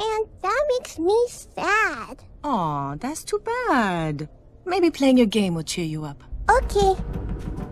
and that makes me sad. Aw, that's too bad. Maybe playing your game will cheer you up. Okay.